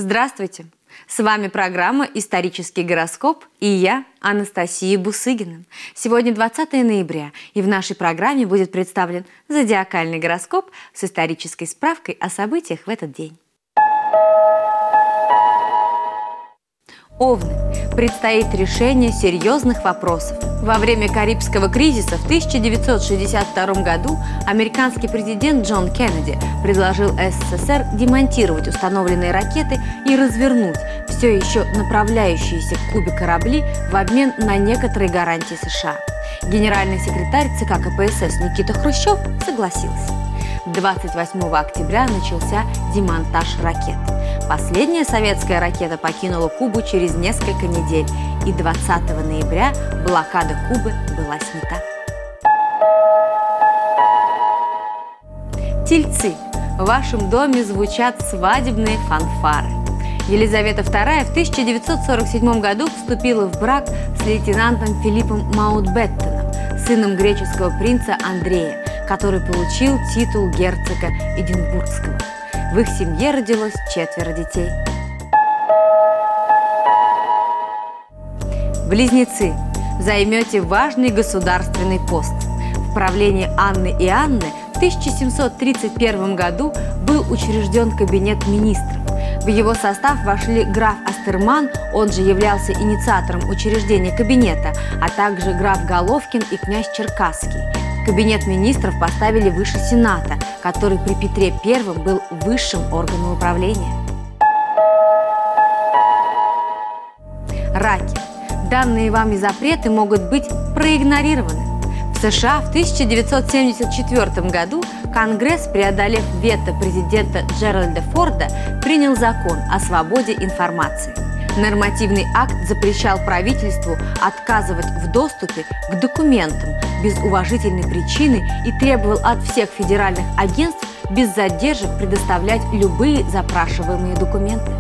Здравствуйте! С вами программа «Исторический гороскоп» и я, Анастасия Бусыгина. Сегодня 20 ноября, и в нашей программе будет представлен зодиакальный гороскоп с исторической справкой о событиях в этот день. Овны. Предстоит решение серьезных вопросов. Во время Карибского кризиса в 1962 году американский президент Джон Кеннеди предложил СССР демонтировать установленные ракеты и развернуть все еще направляющиеся к Кубе корабли в обмен на некоторые гарантии США. Генеральный секретарь ЦК КПСС Никита Хрущев согласился. 28 октября начался демонтаж ракет. Последняя советская ракета покинула Кубу через несколько недель, и 20 ноября блокада Кубы была снята. Тельцы. В вашем доме звучат свадебные фанфары. Елизавета II в 1947 году вступила в брак с лейтенантом Филиппом Маутбеттеном, сыном греческого принца Андрея, который получил титул герцога Эдинбургского. В их семье родилось 4 детей. Близнецы. Займете важный государственный пост. В правлении Анны и Анны в 1731 году был учрежден кабинет министров. В его состав вошли граф Астерман, он же являлся инициатором учреждения кабинета, а также граф Головкин и князь Черкасский. Кабинет министров поставили выше Сената, который при Петре I был высшим органом управления. Раки. Данные вами запреты могут быть проигнорированы. В США в 1974 году Конгресс, преодолев вето президента Джеральда Форда, принял закон о свободе информации. Нормативный акт запрещал правительству отказывать в доступе к документам без уважительной причины и требовал от всех федеральных агентств без задержек предоставлять любые запрашиваемые документы.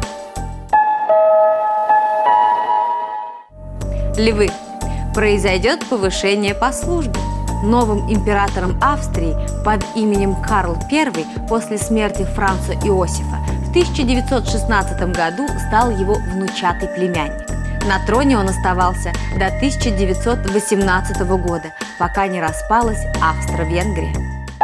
Львы. Произойдет повышение по службе. Новым императором Австрии под именем Карл I после смерти Франца Иосифа в 1916 году стал его внучатый племянник. На троне он оставался до 1918 года, пока не распалась Австро-Венгрия.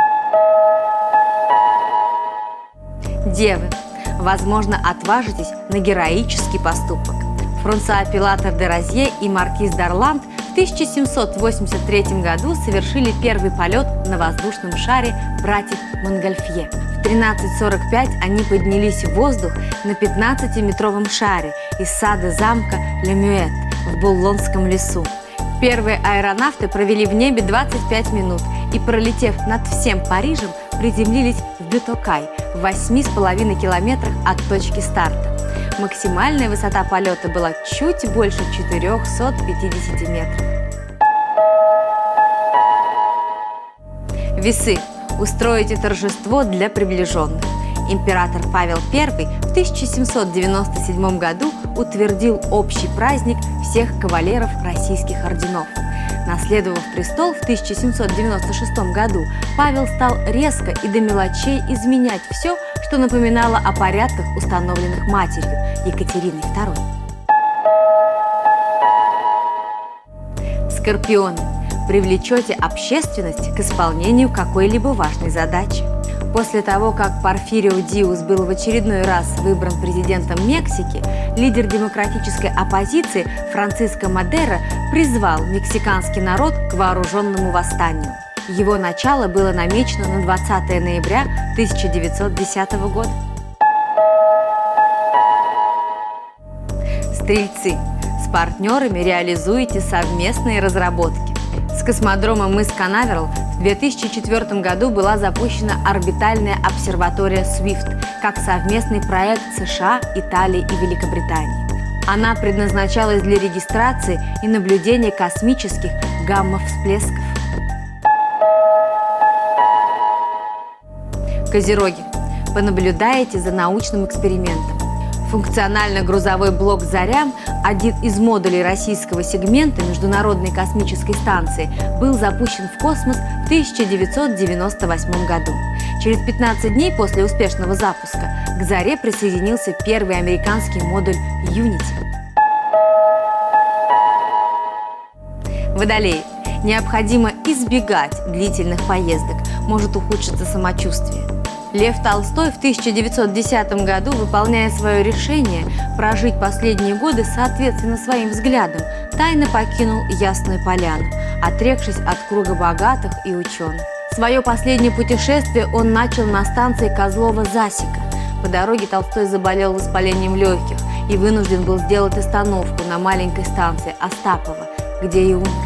Девы. Возможно, отважитесь на героический поступок. Франсуа Пилатер де Розье и маркиз d'Арланд в 1783 году совершили первый полет на воздушном шаре братьев Монгольфье. В 13:45 они поднялись в воздух на 15-метровом шаре из сада замка Ле Мюэт в Булонском лесу. Первые аэронавты провели в небе 25 минут и, пролетев над всем Парижем, приземлились в Бютокай в 8,5 километрах от точки старта. Максимальная высота полета была чуть больше 450 метров. Весы. Устроите торжество для приближенных. Император Павел I в 1797 году утвердил общий праздник всех кавалеров российских орденов. Наследовав престол в 1796 году, Павел стал резко и до мелочей изменять все, что напоминало о порядках, установленных матерью Екатериной II. Скорпионы. Привлечете общественность к исполнению какой-либо важной задачи. После того, как Порфирио Диус был в очередной раз выбран президентом Мексики, лидер демократической оппозиции Франциско Мадеро призвал мексиканский народ к вооруженному восстанию. Его начало было намечено на 20 ноября 1910 года. Стрельцы. С партнерами реализуете совместные разработки. С космодрома мыс Канаверал в 2004 году была запущена орбитальная обсерватория SWIFT как совместный проект США, Италии и Великобритании. Она предназначалась для регистрации и наблюдения космических гамма-всплесков. Козероги. Понаблюдаете за научным экспериментом. Функционально-грузовой блок «Заря», один из модулей российского сегмента Международной космической станции, был запущен в космос в 1998 году. Через 15 дней после успешного запуска к «Заре» присоединился первый американский модуль Unity. Водолеи. Необходимо избегать длительных поездок, может ухудшиться самочувствие. Лев Толстой в 1910 году, выполняя свое решение прожить последние годы соответственно своим взглядам, тайно покинул Ясную Поляну, отрекшись от круга богатых и ученых. Свое последнее путешествие он начал на станции Козлово-Засека. По дороге Толстой заболел воспалением легких и вынужден был сделать остановку на маленькой станции Остапово, где и умер.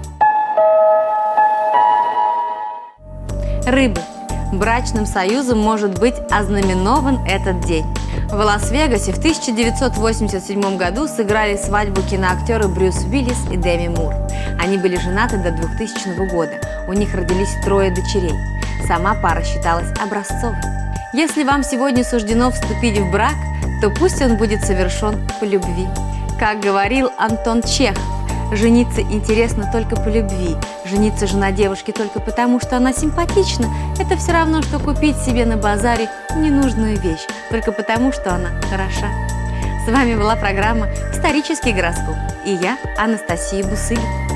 Рыбы. Брачным союзом может быть ознаменован этот день. В Лас-Вегасе в 1987 году сыграли свадьбу киноактеры Брюс Уиллис и Деми Мур. Они были женаты до 2000 года. У них родились 3 дочерей. Сама пара считалась образцовой. Если вам сегодня суждено вступить в брак, то пусть он будет совершен по любви. Как говорил Антон Чехов, жениться интересно только по любви. Жениться же на девушке только потому, что она симпатична, это все равно, что купить себе на базаре ненужную вещь, только потому, что она хороша. С вами была программа «Исторический гороскоп» и я, Анастасия Бусыгина.